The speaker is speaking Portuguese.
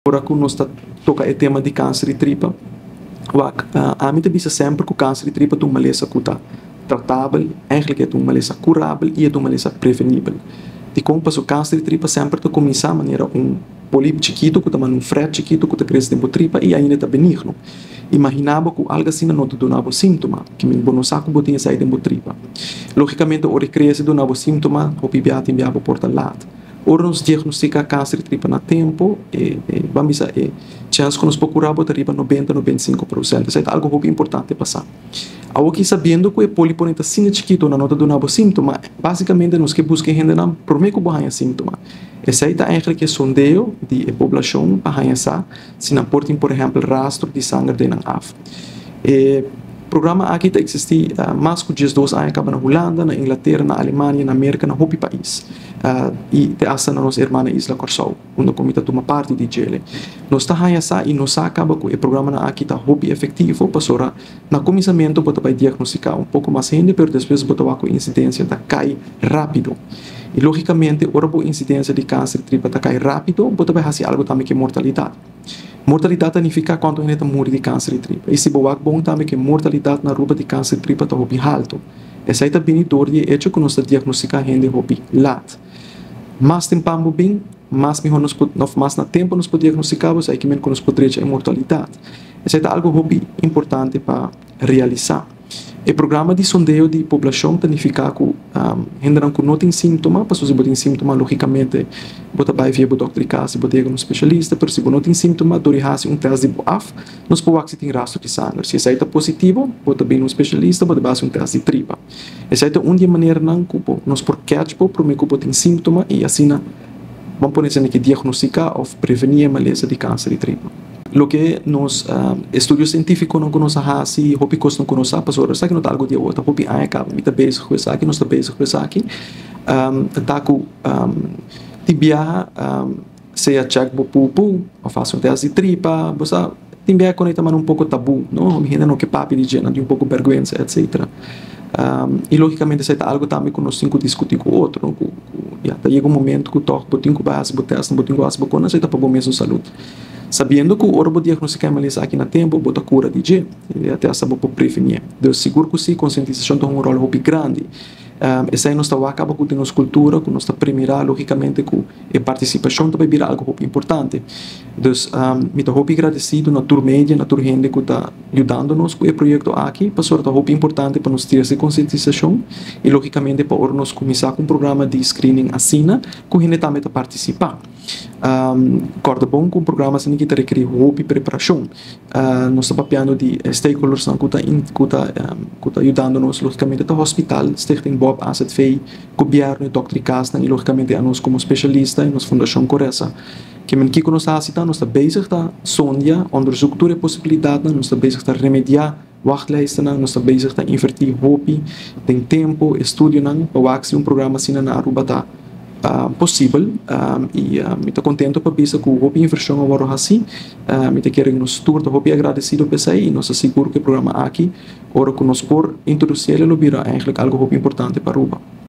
Agora que nós toca o tema de câncer de tripa, a mim também sempre que o câncer de tripa é uma doença que está tratável, eigenlijk é uma doença curável e é uma doença prevenível. E como o câncer de tripa sempre está começar a maneira pólipo chiquito, que está um freto chiquito que está crescendo na tripa e ainda está benigno. Imaginava que algo assim não te donava síntoma, que me não sabe que botinha sair da tripa. Logicamente, o cresce donava síntoma, o pibiato enviava por tal lado. Ora nos diagnostica câncer de tripa na tempo vamos dizer chance que nos procurar botar riba 90-95%. Isso é algo muito importante passar. Ao que sabendo que o pólipo não está assim chiquito na nota do novo síntoma, basicamente nós que buscamos gente não prometo que vai síntoma. Esse aí está que sondeio de população para essa se não portem por exemplo rastro de sangue de não af. O programa aqui está existir mais que 2 anos acaba na Holanda, na Inglaterra, na Alemanha, na América, na outro país. E te assa na nossa irmã Isla Corsol, onde a comida toma parte de Chile. Nós está essa e nós acaba que o programa aqui está muito efetivo, para na começamento você vai diagnosticar pouco mais gente, mas depois você vai com incidência tá cai rápido. E logicamente, a incidência de câncer de tripa tá cai rápido, você vai fazer algo também que mortalidade. Mortalidade significa quanto a gente morre de câncer de tripa. E se você bom também que mortalidade na ruba de câncer de tripa está muito alto. Essa é a benidor de hecho que nós diagnosticamos a gente muito lat. Mais tempo bem, mais na tempo nos podemos diagnosticar, aí que menos nos podemos a mortalidade. Essa é algo muito importante para realizar. O programa de sondeio de população significa que gente não tem sintoma, para se você tem sintoma, logicamente, você vai via o doutor de casa, você vai um especialista, mas se você não tem sintoma, você faz teste de BOAF, nós podemos ter rastro de sangue. Se isso é positivo, você vai um especialista, você vai fazer teste de tripa. Essa é uma maneira não que nós por catch, para que tem sintoma e assim, vamos poder que diagnosticar ou prevenir a maleza de câncer de tripa. Lo que nos estudos científicos não conhecem assim, hobicos não conhecem, pastor, sabe que não está algo de outra, hobi aí acaba, me tá bem com isso aqui, nós está bem com isso aqui, tá com tibia, se a check bo pupu, ou faço teste de tripa, você tibia conecta mas um pouco tabu, não, me ainda não que papi de gênero, de pouco vergonha, etc. E logicamente isso é algo também que nós temos que discutir com o outro, e até chega um momento que o toque, botinho com base, botinho com base, botinho aceita para o mesmo saúde. Sabendo que o orbo diagnosticar a aqui na tempo, bota cura de G, e até essa boa prevenir. Deus seguro que sim, conscientização tem um rol muito grande. Essa aí nós está acaba com a nossa cultura, com nossa primeira, logicamente, com a participação também vira algo muito importante. Então, me estou muito agradecido na tour média, na tour gente que está ajudando-nos com o projeto aqui, para ser muito importante para nós ter essa conscientização e, logicamente, para nós começar com um programa de screening assina, que a gente também está participar. Corda bom com o programa assim que requer roupa e preparação. Nós estamos papiando de stakeholders que está ajudando-nos, logicamente, do hospital, Stichting Bob Asset Fei, governo e doctor de casa, e logicamente a nós como especialista e nossa Fundação Coressa. Que men que nós está bezig tá sonja, onderzoek door de possibilidade, nós está bezig tá remediar wachtlijsten, nós está bezig tá invertir roupa, tem tempo, estudo para o programa assim na Aruba tá possível e me estou contente para ver que o hobby inversão agora assim me estou querendo nos tour, estou hobby agradecido por isso e nós seguro que o programa aqui, ora que nós por introduzir ele, vira eigenlijk algo hobby importante para Aruba.